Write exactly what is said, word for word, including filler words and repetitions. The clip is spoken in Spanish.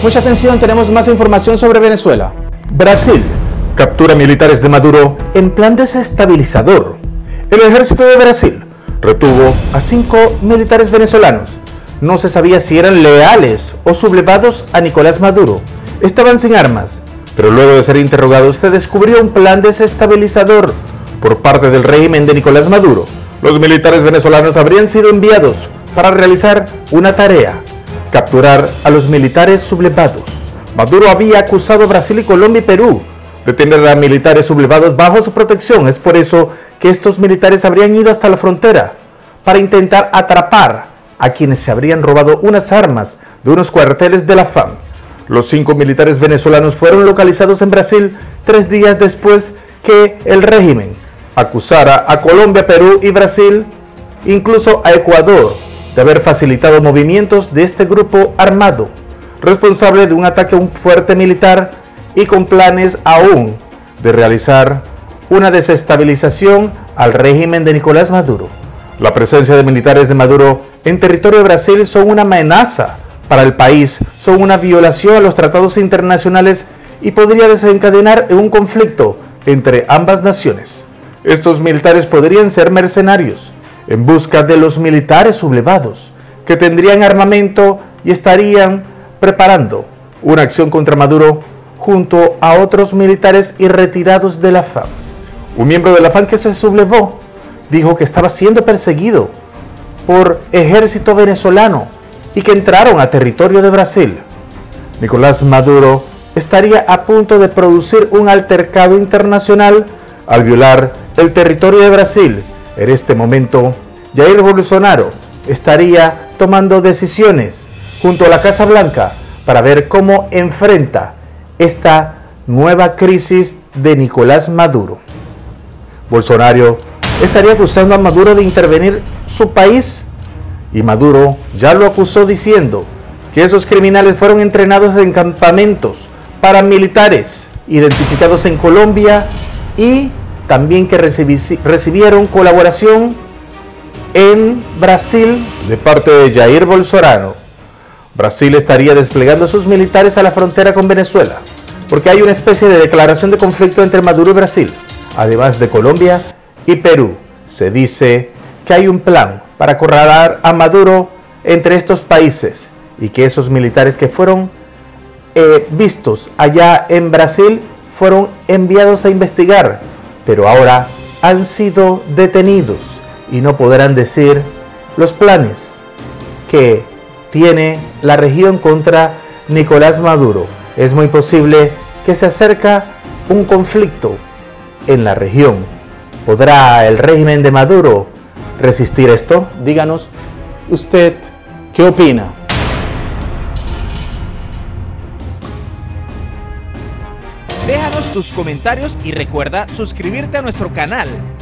Mucha atención, tenemos más información sobre Venezuela. Brasil captura militares de Maduro en plan desestabilizador. El ejército de Brasil retuvo a cinco militares venezolanos. No se sabía si eran leales o sublevados a Nicolás Maduro. Estaban sin armas, pero luego de ser interrogados se descubrió un plan desestabilizador por parte del régimen de Nicolás Maduro. Los militares venezolanos habrían sido enviados para realizar una tarea: capturar a los militares sublevados. Maduro había acusado a Brasil y Colombia y Perú de tener a militares sublevados bajo su protección. Es por eso que estos militares habrían ido hasta la frontera para intentar atrapar a quienes se habrían robado unas armas de unos cuarteles de la F A M. Los cinco militares venezolanos fueron localizados en Brasil tres días después que el régimen acusara a Colombia, Perú y Brasil, incluso a Ecuador, de haber facilitado movimientos de este grupo armado, responsable de un ataque a un fuerte militar y con planes aún de realizar una desestabilización al régimen de Nicolás Maduro. La presencia de militares de Maduro en territorio de Brasil son una amenaza para el país, son una violación a los tratados internacionales y podría desencadenar un conflicto entre ambas naciones. Estos militares podrían ser mercenarios en busca de los militares sublevados, que tendrían armamento y estarían preparando una acción contra Maduro junto a otros militares y retirados de la F A M. Un miembro de la F A M que se sublevó dijo que estaba siendo perseguido por ejército venezolano y que entraron a territorio de Brasil. Nicolás Maduro estaría a punto de producir un altercado internacional al violar el territorio de Brasil. En este momento, Jair Bolsonaro estaría tomando decisiones junto a la Casa Blanca para ver cómo enfrenta esta nueva crisis de Nicolás Maduro. Bolsonaro estaría acusando a Maduro de intervenir su país y Maduro ya lo acusó diciendo que esos criminales fueron entrenados en campamentos paramilitares identificados en Colombia y también que recibi- recibieron colaboración en Brasil de parte de Jair Bolsonaro. Brasil estaría desplegando sus militares a la frontera con Venezuela, porque hay una especie de declaración de conflicto entre Maduro y Brasil, además de Colombia y Perú. Se dice que hay un plan para acorralar a Maduro entre estos países y que esos militares que fueron eh, vistos allá en Brasil fueron enviados a investigar, pero ahora han sido detenidos y no podrán decir los planes que tiene la región contra Nicolás Maduro. Es muy posible que se acerca un conflicto en la región. ¿Podrá el régimen de Maduro resistir esto? Díganos, ¿usted qué opina? Déjanos tus comentarios y recuerda suscribirte a nuestro canal.